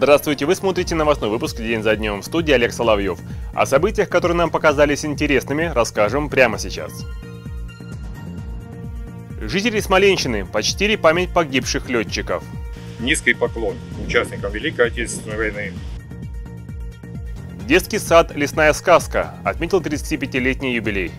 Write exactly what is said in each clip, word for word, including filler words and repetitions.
Здравствуйте, вы смотрите новостной выпуск «День за днем», в студии Олег Соловьев. О событиях, которые нам показались интересными, расскажем прямо сейчас. Жители Смоленщины почтили память погибших летчиков. Низкий поклон участникам Великой Отечественной войны. Детский сад «Лесная сказка» отметил тридцатипятилетний юбилей.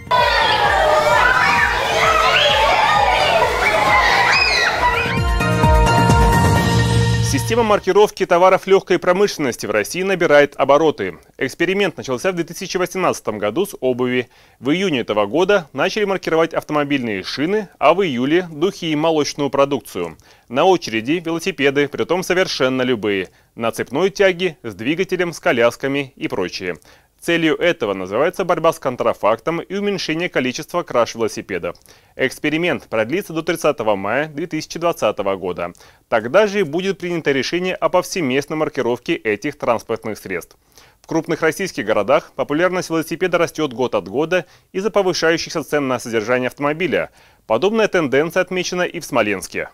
Система маркировки товаров легкой промышленности в России набирает обороты. Эксперимент начался в две тысячи восемнадцатом году с обуви. В июне этого года начали маркировать автомобильные шины, а в июле – духи и молочную продукцию. На очереди велосипеды, притом совершенно любые. На цепной тяге, с двигателем, с колясками и прочее. Целью этого называется борьба с контрафактом и уменьшение количества краж велосипедов. Эксперимент продлится до тридцатого мая две тысячи двадцатого года. Тогда же будет принято решение о повсеместной маркировке этих транспортных средств. В крупных российских городах популярность велосипеда растет год от года из-за повышающихся цен на содержание автомобиля. Подобная тенденция отмечена и в Смоленске.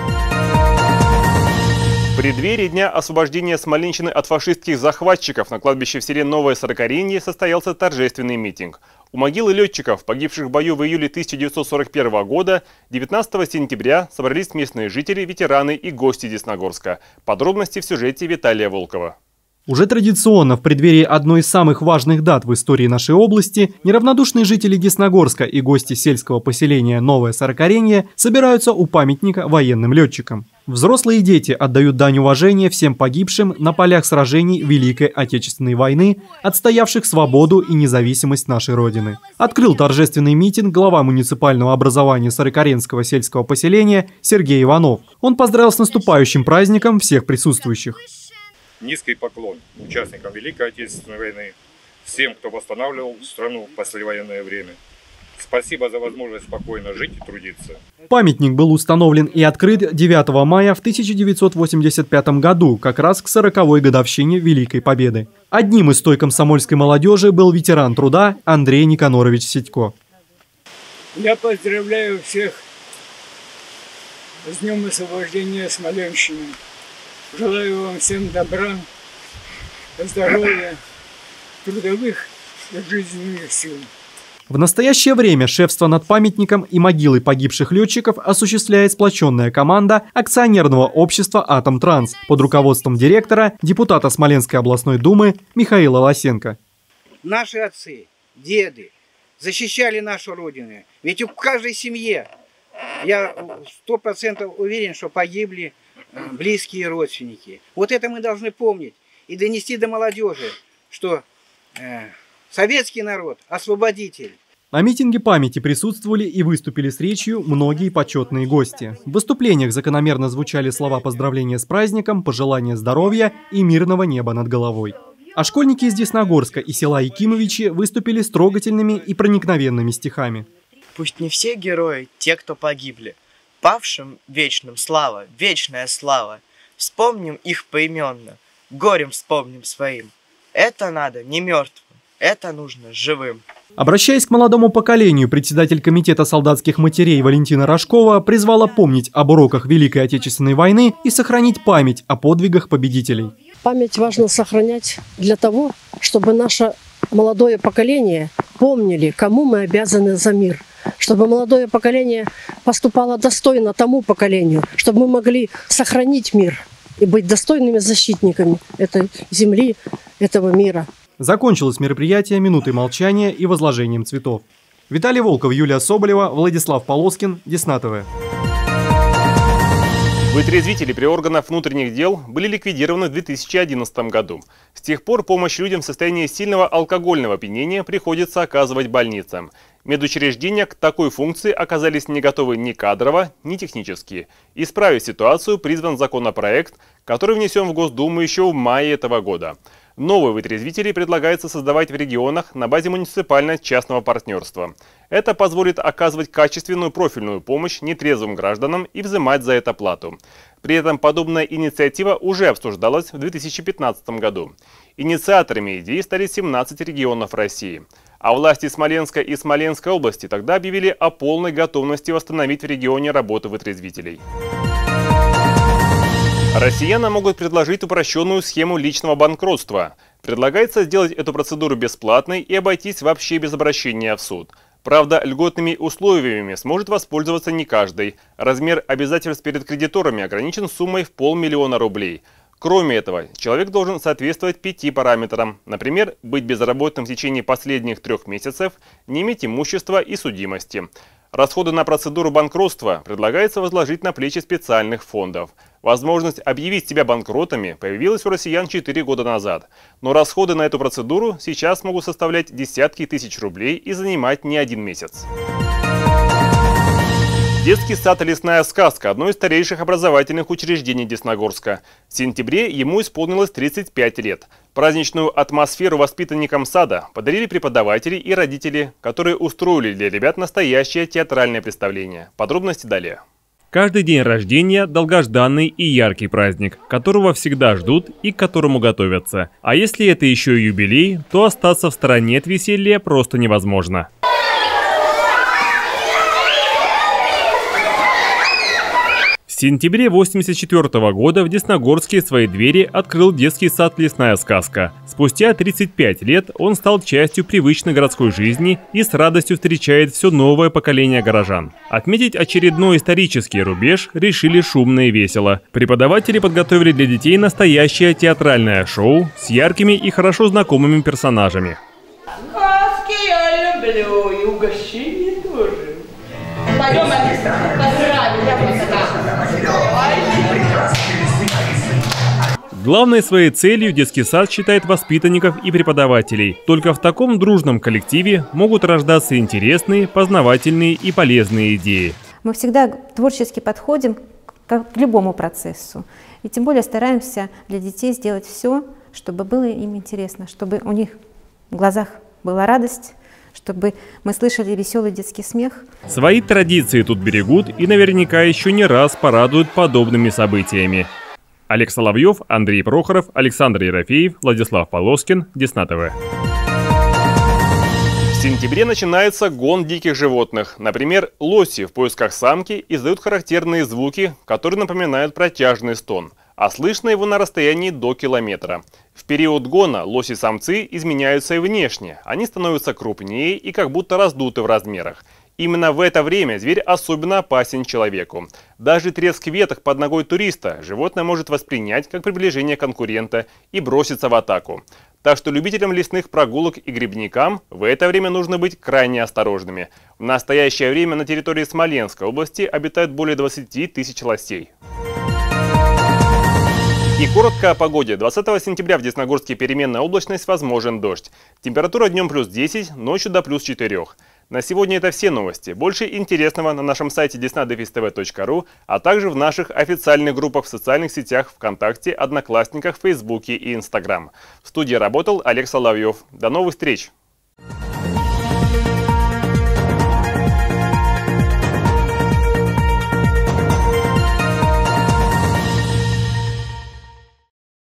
В преддверии Дня освобождения Смоленщины от фашистских захватчиков на кладбище в селе Новое Сорокоренье состоялся торжественный митинг. У могилы летчиков, погибших в бою в июле тысяча девятьсот сорок первого года, девятнадцатого сентября собрались местные жители, ветераны и гости Десногорска. Подробности в сюжете Виталия Волкова. Уже традиционно в преддверии одной из самых важных дат в истории нашей области неравнодушные жители Десногорска и гости сельского поселения Новое Сорокоренье собираются у памятника военным летчикам. Взрослые и дети отдают дань уважения всем погибшим на полях сражений Великой Отечественной войны, отстоявших свободу и независимость нашей Родины. Открыл торжественный митинг глава муниципального образования Сорокоренского сельского поселения Сергей Иванов. Он поздравил с наступающим праздником всех присутствующих. Низкий поклон участникам Великой Отечественной войны, всем, кто восстанавливал страну в послевоенное время. Спасибо за возможность спокойно жить и трудиться. Памятник был установлен и открыт девятого мая в тысяча девятьсот восемьдесят пятом году, как раз к сороковой годовщине Великой Победы. Одним из той комсомольской молодежи был ветеран труда Андрей Никонорович Сидько. Я поздравляю всех с Днем освобождения Смоленщины. Желаю вам всем добра, здоровья, трудовых и жизненных сил. В настоящее время шефство над памятником и могилой погибших летчиков осуществляет сплоченная команда акционерного общества «Атомтранс» под руководством директора, депутата Смоленской областной думы Михаила Лосенко. Наши отцы, деды защищали нашу Родину. Ведь в каждой семье, я сто процентов уверен, что погибли близкие родственники. Вот это мы должны помнить и донести до молодежи, что э, советский народ – освободитель. На митинге памяти присутствовали и выступили с речью многие почетные гости. В выступлениях закономерно звучали слова поздравления с праздником, пожелания здоровья и мирного неба над головой. А школьники из Десногорска и села Якимовичи выступили с трогательными и проникновенными стихами. Пусть не все герои те, кто погибли. Павшим вечным слава, вечная слава. Вспомним их поименно, горем вспомним своим. Это надо не мертвым, это нужно живым. Обращаясь к молодому поколению, председатель комитета солдатских матерей Валентина Рожкова призвала помнить об уроках Великой Отечественной войны и сохранить память о подвигах победителей. Память важно сохранять для того, чтобы наше молодое поколение помнили, кому мы обязаны за мир. Чтобы молодое поколение поступало достойно тому поколению, чтобы мы могли сохранить мир и быть достойными защитниками этой земли, этого мира. Закончилось мероприятие минутой молчания и возложением цветов. Виталий Волков, Юлия Соболева, Владислав Полоскин, Десна ТВ. Вытрезвители при органах внутренних дел были ликвидированы в две тысячи одиннадцатом году. С тех пор помощь людям в состоянии сильного алкогольного опьянения приходится оказывать больницам. Медучреждения к такой функции оказались не готовы ни кадрово, ни технически. Исправить ситуацию призван законопроект, который внесен в Госдуму еще в мае этого года. Новые вытрезвители предлагается создавать в регионах на базе муниципально-частного партнерства. Это позволит оказывать качественную профильную помощь нетрезвым гражданам и взимать за это плату. При этом подобная инициатива уже обсуждалась в две тысячи пятнадцатом году. Инициаторами идеи стали семнадцать регионов России. А власти Смоленска и Смоленской области тогда объявили о полной готовности восстановить в регионе работу вытрезвителей. Россиянам могут предложить упрощенную схему личного банкротства. Предлагается сделать эту процедуру бесплатной и обойтись вообще без обращения в суд. Правда, льготными условиями сможет воспользоваться не каждый. Размер обязательств перед кредиторами ограничен суммой в полмиллиона рублей. Кроме этого, человек должен соответствовать пяти параметрам. Например, быть безработным в течение последних трех месяцев, не иметь имущества и судимости. Расходы на процедуру банкротства предлагается возложить на плечи специальных фондов. Возможность объявить себя банкротами появилась у россиян четыре года назад. Но расходы на эту процедуру сейчас могут составлять десятки тысяч рублей и занимать не один месяц. Детский сад «Лесная сказка» – одно из старейших образовательных учреждений Десногорска. В сентябре ему исполнилось тридцать пять лет. Праздничную атмосферу воспитанникам сада подарили преподаватели и родители, которые устроили для ребят настоящее театральное представление. Подробности далее. Каждый день рождения – долгожданный и яркий праздник, которого всегда ждут и к которому готовятся. А если это еще и юбилей, то остаться в стороне от веселья просто невозможно. В сентябре восемьдесят четвёртого года в Десногорске свои двери открыл детский сад «Лесная сказка». Спустя тридцать пять лет он стал частью привычной городской жизни и с радостью встречает все новое поколение горожан. Отметить очередной исторический рубеж решили шумно и весело. Преподаватели подготовили для детей настоящее театральное шоу с яркими и хорошо знакомыми персонажами. Сказки я люблю, и угощение тоже. Пойдем, поздравим, я Главной своей целью детский сад считает воспитанников и преподавателей. Только в таком дружном коллективе могут рождаться интересные, познавательные и полезные идеи. Мы всегда творчески подходим к любому процессу. И тем более стараемся для детей сделать все, чтобы было им интересно, чтобы у них в глазах была радость, чтобы мы слышали веселый детский смех. Свои традиции тут берегут и наверняка еще не раз порадуют подобными событиями. Олег Соловьев, Андрей Прохоров, Александр Ерофеев, Владислав Полоскин, Десна ТВ. В сентябре начинается гон диких животных. Например, лоси в поисках самки издают характерные звуки, которые напоминают протяжный стон. А слышно его на расстоянии до километра. В период гона лоси-самцы изменяются и внешне. Они становятся крупнее и как будто раздуты в размерах. Именно в это время зверь особенно опасен человеку. Даже треск веток под ногой туриста животное может воспринять как приближение конкурента и броситься в атаку. Так что любителям лесных прогулок и грибникам в это время нужно быть крайне осторожными. В настоящее время на территории Смоленской области обитают более двадцати тысяч лосей. И коротко о погоде. двадцатого сентября в Десногорске переменная облачность, возможен дождь. Температура днем плюс десять, ночью до плюс четырёх. На сегодня это все новости. Больше интересного на нашем сайте десна дефис тэ вэ точка ру, а также в наших официальных группах в социальных сетях ВКонтакте, Одноклассниках, Фейсбуке и Инстаграм. В студии работал Олег Соловьев. До новых встреч!